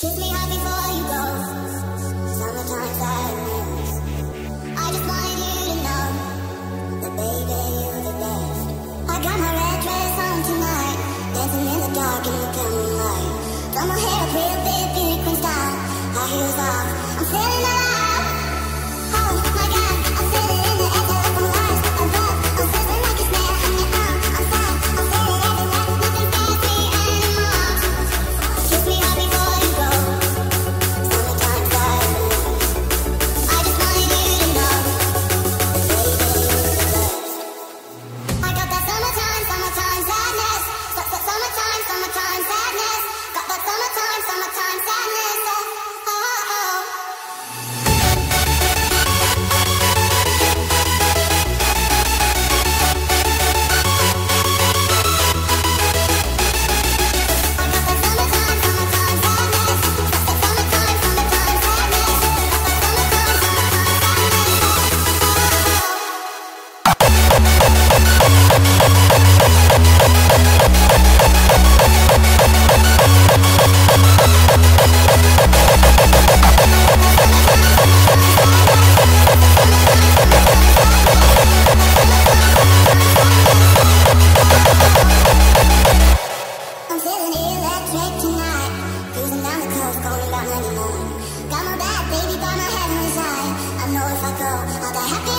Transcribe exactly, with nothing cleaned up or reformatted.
Kiss me hard before you go. Summertime sadness. I just wanted you to know that baby you're the best. I got my red dress on tonight, dancing in the dark in the coming light. Done my hair up real big, beauty queen style. High heels off, I'm feeling alive. Oh my God, I feel it in the air, till I'm alive. Above, I'm sizzling like a snare. I'm your arm, I'm fine, I'm feeling everywhere. Nothing scares me anymore. Kiss me hard before you go. Summertime sadness. I just wanted you to know that baby you're the best. I got that summertime, summertime sadness. Su- su- Summertime, summertime sadness. Got that summertime, summertime sadness. Oh, oh, oh. I got that summertime, summertime sadness. That summertime, summertime sadness. That summertime, I'm feeling electric tonight. Cruising down the coast, going about ninety-nine. Got my bad baby by my head on his eye. I know if I go, I'll die happy